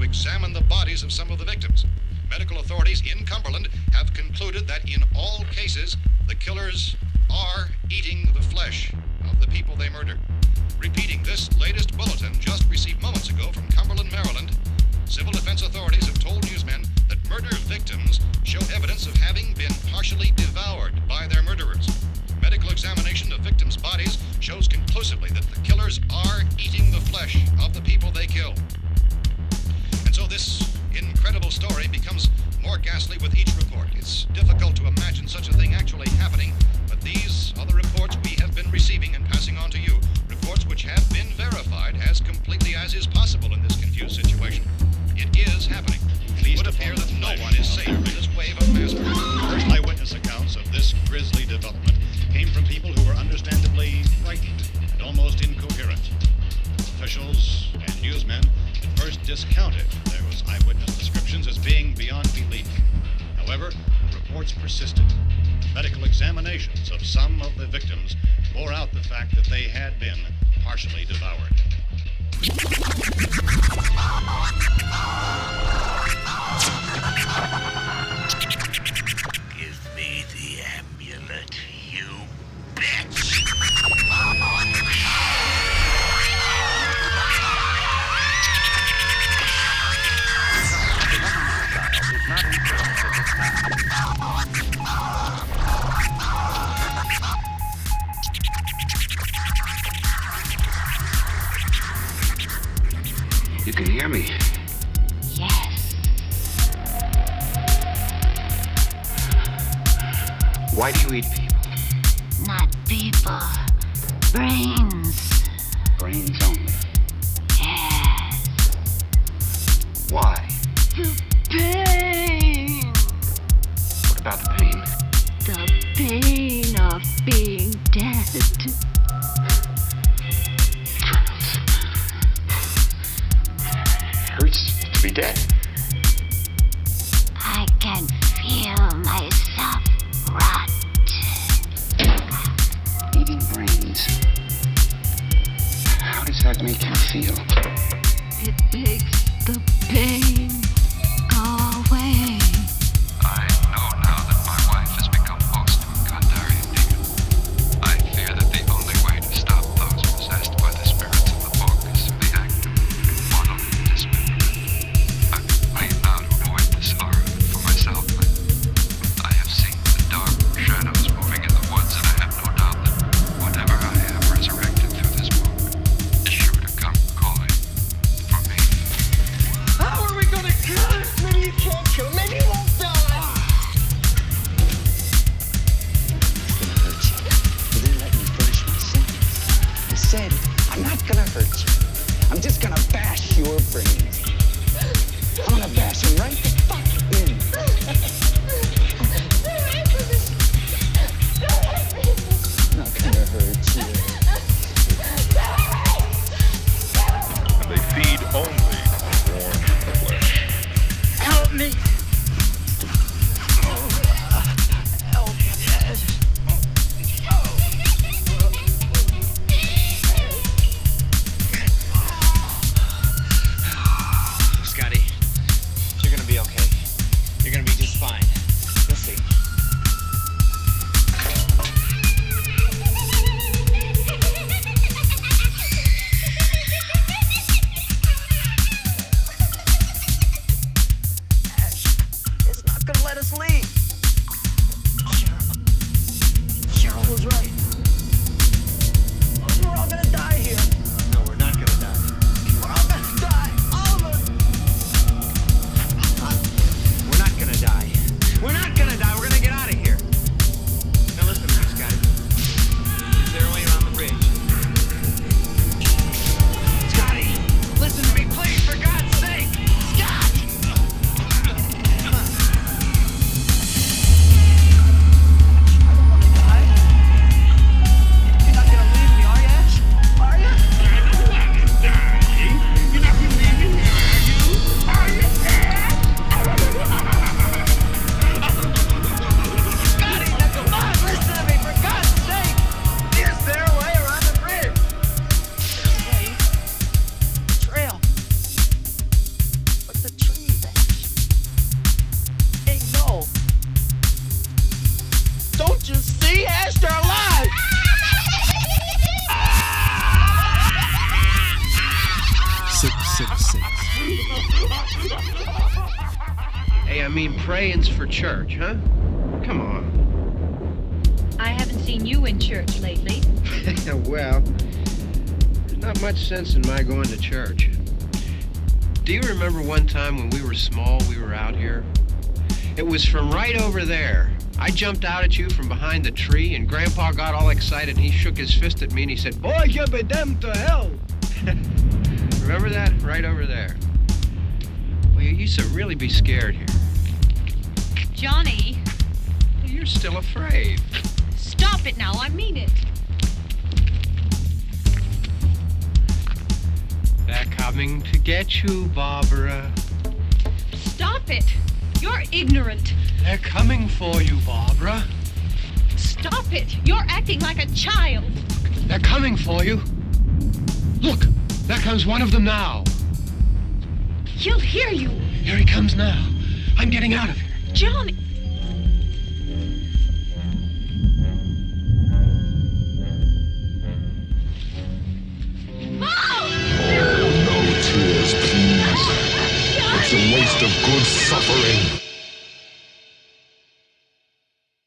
examine the bodies of some of the victims. Medical authorities in Cumberland have concluded that in all cases, the killers are eating the flesh of the people they murdered. Repeating this latest bulletin just received moments ago from Cumberland, Maryland, civil defense authorities have told newsmen that murder victims show evidence of having been partially devoured by their murderers. Medical examination of victims' bodies shows conclusively that the killers are eating the flesh of the people they killed. And so this incredible story becomes more ghastly with each report. It's difficult to imagine such a thing actually happening, but these are the reports we have been receiving and passing on to you. Reports which have been verified as completely as is possible in this confused situation. It is happening. It would appear that no one is safe from this wave of mass murder. First eyewitness accounts of this grisly development came from people who were understandably frightened and almost incoherent. Officials and newsmen at first discounted those eyewitness descriptions as being beyond belief. However, reports persisted. Medical examinations of some of the victims bore out the fact that they had been partially devoured. Give me the amulet, you bitch! You can hear me. Yes. Why do you eat people? Not people. Brains. Brains only. Yes. Why? The pain. What about the pain? The pain of being dead. Hurts to be dead. I can feel myself rot. Eating brains. How does that make you feel? It makes the pain go away. I know now that my wife has become host to a Kandarian demon. I fear that the only way to stop those possessed by the spirits of the book is through the act of mortal dismemberment. I vow to avoid this horror for myself, but I have seen the dark shadows moving in the woods, and I have no doubt that whatever I have resurrected through this book is sure to come calling for me. How are we gonna kill him? Maybe you can't kill him. Maybe he won't die. It's gonna hurt you. You didn't let me finish my sentence. I said, I'm not gonna hurt you. I'm just gonna bash your brains. I'm gonna bash them right the fuck in. I'm not gonna hurt you. They feed only on warm flesh. Help me. Scotty, you're gonna be prayings for church, huh? Come on. I haven't seen you in church lately. Well, there's not much sense in my going to church. Do you remember one time when we were small, we were out here? It was from right over there. I jumped out at you from behind the tree, and Grandpa got all excited, and he shook his fist at me, and he said, "Boy, you be damned to hell." Remember that? Right over there. Well, you used to really be scared here. Johnny. You're still afraid. Stop it now, I mean it. They're coming to get you, Barbara. Stop it. You're ignorant. They're coming for you, Barbara. Stop it. You're acting like a child. They're coming for you. Look, there comes one of them now. He'll hear you. Here he comes now. I'm getting out of here. Johnny. Oh, no tears, please. It's a waste of good suffering.